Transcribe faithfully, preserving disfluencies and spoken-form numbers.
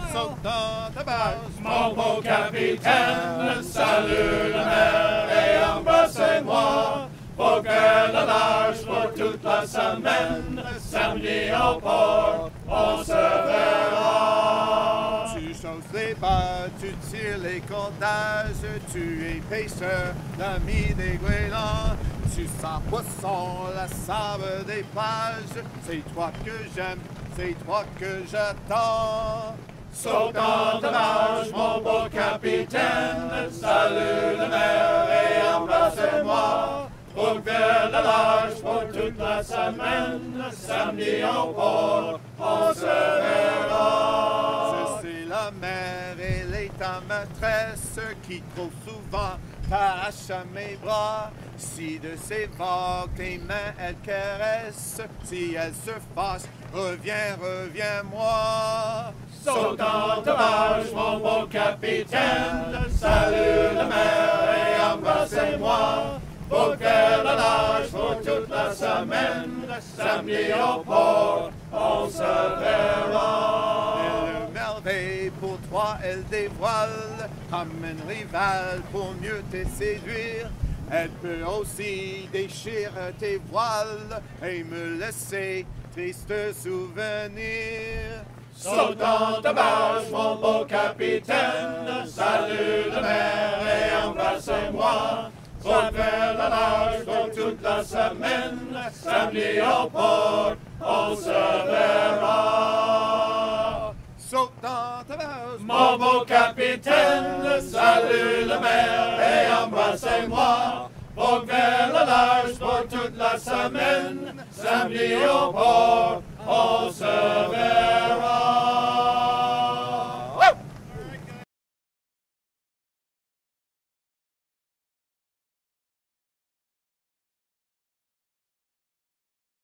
saute dans ta barge. Mon beau capitaine, salut la mer et embrasse-moi. Vogue le large pour toute la semaine. Samedi au port, on se verra. Tu chausses les bas, tu tires les cordages, tu es pêcheur, l'ami des goélands. Tu sens poisson, la sable des plages. C'est toi que j'aime, c'est toi que j'attends. Saute dans ta barge, mon beau capitaine. Salut la mer et embrasse-moi. Vogue le large pour toute la semaine. Samedi au port, on se verra. Je sais la mer, elle est ta maîtresse qui trop souvent t'arrache à mes bras. Si de ses vagues tes mains elle caresse, si elle se fâche, reviens, reviens-moi. Saute dans ta barge, mon beau capitaine. Salut la mer et embrasse-moi. Vogue le large pour toute la semaine. Samedi au port, on se verra. Elle merveille pour toi, elle dévoile comme une rivale pour mieux te séduire. Elle peut aussi déchirer tes voiles et me laisser triste souvenir. Saute dans ta barge, mon beau capitaine. Salut la mer et embrasse-moi. Vogue le large pour toute la semaine. Samedi au port, on se verra. Saute dans ta barge, Mon beau capitaine, salut la mer et embrassez-moi. Vogue le large pour toute la semaine. Samedi au port,